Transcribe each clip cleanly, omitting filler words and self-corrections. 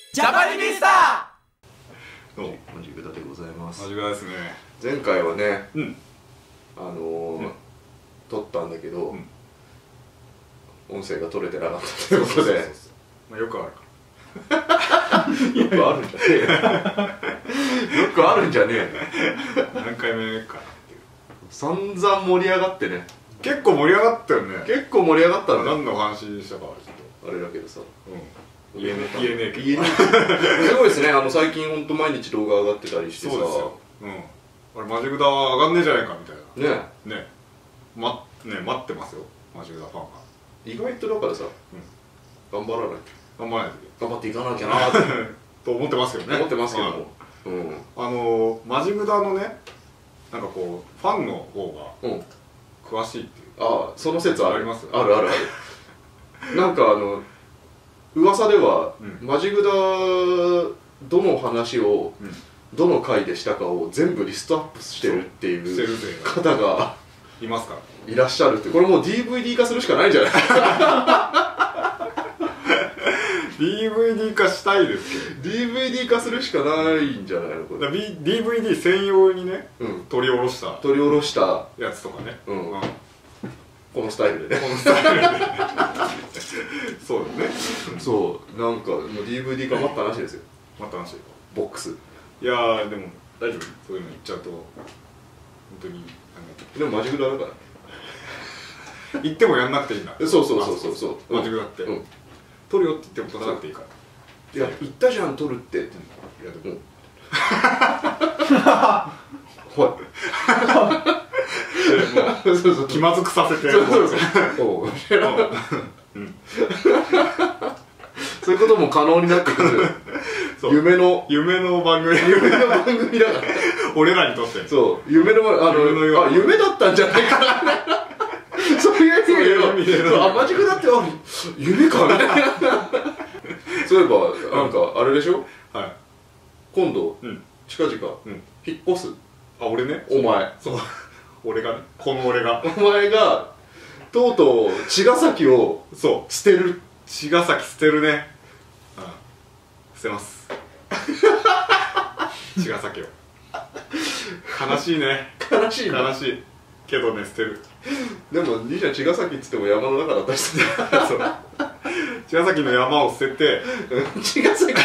ジャパニビスタどうも、マジグダでございます。 マジグダですね。 前回はね、撮ったんだけど、音声が取れてなかったということで、 まあよくあるよくあるんじゃねえよ。よくあるんじゃねえよ。 何回目かなっていう。 散々盛り上がってね。 結構盛り上がったよね。 結構盛り上がったんだよ。 何の話したかはちょっあれだけどさ。 と言えねえけど。 すごいですね。最近ほんと毎日動画上がってたりしてさ。 そうですよ。あれマジグダは上がんねえじゃないかみたいな。ね待ってますよ。マジグダファンが。 意外とだからさ、頑張らないと。 頑張らないと。 頑張っていかなきゃなってと思ってますけどね。 思ってますけども。 マジグダのね、なんかこうファンの方が詳しいっていう。 ああ、その説あります。 あるあるある。なんか噂ではマジグダどの話をどの回でしたかを全部リストアップしてるっていう方がいますからいらっしゃるって、これもう DVD 化するしかないんじゃない DVD 化したいですけど DVD 化するしかないんじゃないのこれ。 DVD 専用にね、取り下ろしたやつとかね、 このスタイルでねそうだね。 そうなんかもう DVD 化待った話ですよ。 待った話。 ボックス。 いやーでも大丈夫。そういうの言っちゃうと本当にでもマジグダだから言ってもやんなくていいんだ。 そうマジグダって取るよって言っても取らなくていいから。 いや言ったじゃん取るって。いやでもはいそう気まずくさせてそういうことも可能になってくる夢の番組だから俺らにとってそう夢だったんじゃないかなそういう意味でマジックだって夢かみたいな。そういえばなんかあれでしょ、今度近々引っ越す。 あ、俺ね。 お前そう俺がね、この俺がお前がとうとう茅ヶ崎を捨てる。 茅ヶ崎捨てるね。捨てます茅ヶ崎を。悲しいね。 悲しいけどね、捨てる。 でも兄ちゃん茅ヶ崎っつっても山の中だったりしてそう茅ヶ崎の山を捨てて茅ヶ崎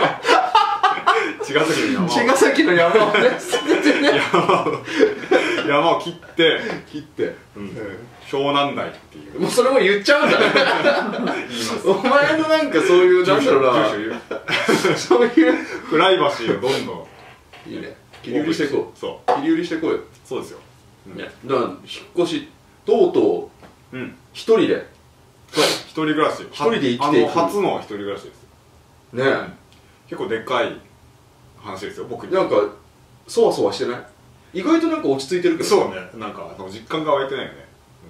の山をね捨ててね山を切って湘南台っていう。 もうそれも言っちゃうんだね言います。 お前のなんかそういうなんだろうなそういうプライバシーをどんどんいいね切り売りしていこう。 そう切り売りしていこうよ。 そうですよ。 だから引っ越しとうとう一人で一人暮らし。 一人で生きていく初の一人暮らしですね。 結構でかい話ですよ僕に。 なんかそわそわしてない？意外となんか落ち着いてるけど。 そうね。なんか実感が湧いてないよね。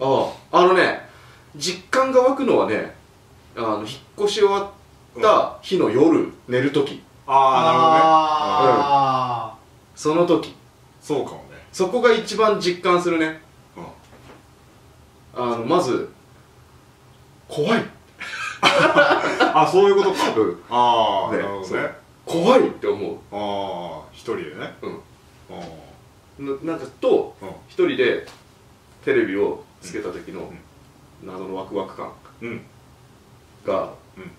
実感が湧くのはね、引っ越し終わった日の夜寝る時。 なるほどね。 その時。 そうかもね。 そこが一番実感するね。まず怖い。 そういうことか。なるほどね。 怖いって思う。 一人でね。 なんか一人でテレビをつけた時の謎のワクワク感が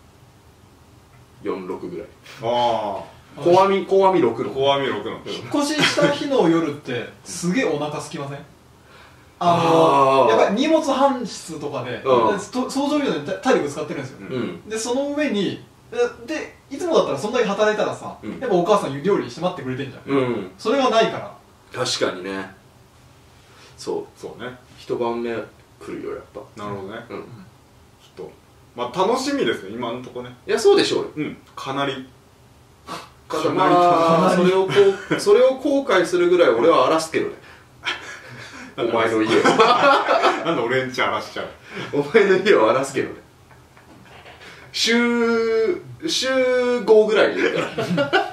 46ぐらい。小網6の。 引っ越しした日の夜ってすげえお腹空きません？やっぱり荷物搬出とかで想像以上に体力使ってるんですよ。でその上にいつもだったらそんだけ働いたらさ、やっぱお母さん料理して待ってくれてんじゃん。それがないから。 確かにね。そうね。 一晩目来るよやっぱ。 なるほどね。ちょっとまあ楽しみですね今のとこね。 いやそうでしょうよ。 かなり。 それを後悔するぐらい俺は荒らすけどね。お前の家をなんで俺んち荒らしちゃう。 お前の家を荒らすけどね。週5ぐらいでいいから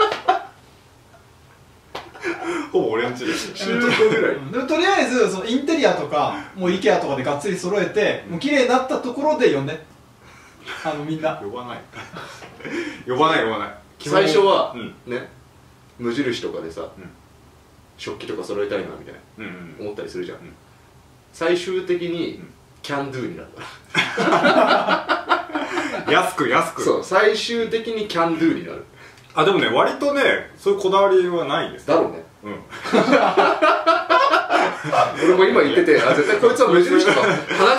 ほぼ俺んちです。 週5ぐらい。 でもとりあえずそのインテリアとかもう IKEA とかでがっつり揃えてもう綺麗になったところで呼んでみんな呼ばない呼ばない最初はね無印とかでさ食器とか揃えたいなみたいな思ったりするじゃん。最終的にキャンドゥになった。 安くそう、最終的にキャンドゥになる。 あ、でもね、割とねそういうこだわりはないです。 だろうね。俺も今言ってて、あ、絶対こいつは無印とか鼻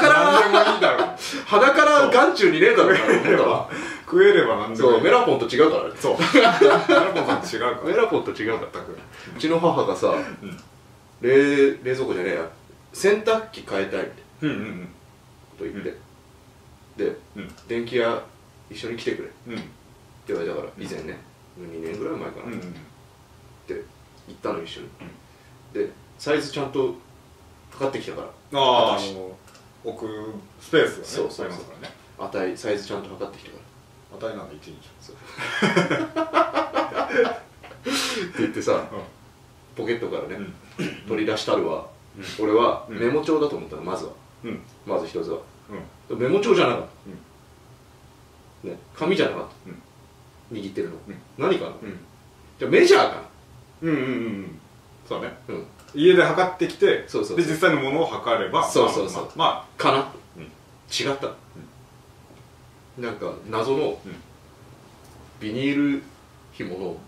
から眼中にねえだろうなと思ったわ。 食えればなんでもいい。 そう、メラポンと違うからね。 そう、メラポンさんと違うから。 メラポンと違うから。うちの母がさ、冷蔵庫じゃねえや、洗濯機変えたいってと言って、で、電気屋一緒に来てくれって言われたから、以前ね、2年ぐらい前かなって行ったの、一緒に。で、サイズちゃんと測ってきたから、 ああ、置くスペースがね、 そうありますからね。 値、サイズちゃんと測ってきたから、 値なんか1日って言ってさ、ポケットからね取り出したるは、俺はメモ帳だと思ったの。まず一つはメモ帳じゃなかった、紙じゃなかった、握ってるの何かな、じゃあメジャーかな。 そうね、家で測ってきて、で実際のものを測れば、 そうまあかな。違った。なんか謎のビニール紐の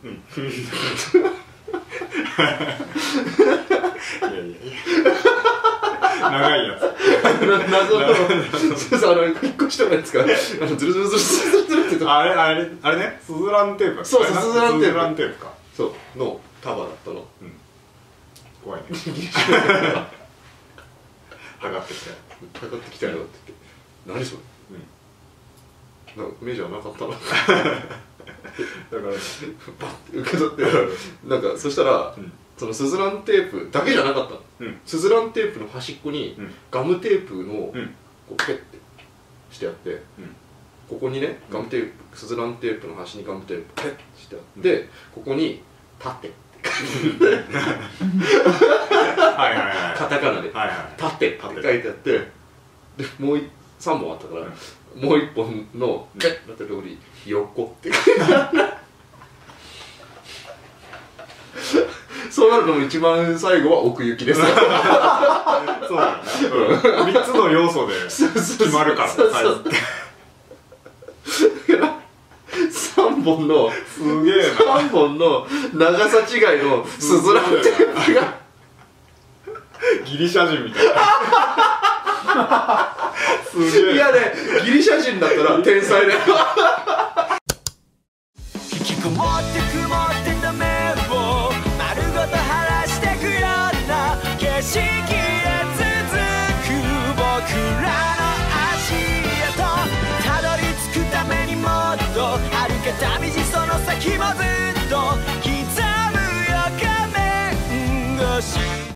長いやつ、 謎の引っ越しとかに使うズルズルズルズルって、 あれね、スズランテープ。 そう、スズランテープか、 そうの束だったの。 怖いね。測ってきたよって言って、何それ、なんかメジャーなかったな。だからバッて受け取って、なんかそしたらそのスズランテープだけじゃなかったの。スズランテープの端っこにガムテープのこうペッてしてあって、ここにねガムテープ、スズランテープの端にガムテープペッてしてあって、ここに「立て」って書いてカタカナで「立て」って書いてあって、でもう3本あったから、もう1本のペッてなったところに「横」って書いてあって、そうなるのも一番最後は奥行きです。そうだね、3つの要素で決まるから、サイズって。 3本のすげえな、 3本の長さ違いのスズランテープがギリシャ人みたいな。すげえ。 いやね、ギリシャ人だったら天才だよ。 引きこもって曇ってた目を丸ごと晴らしてくような景色へ続く僕らの足跡、たどり着くためにもっと遥か旅路、その先もずっと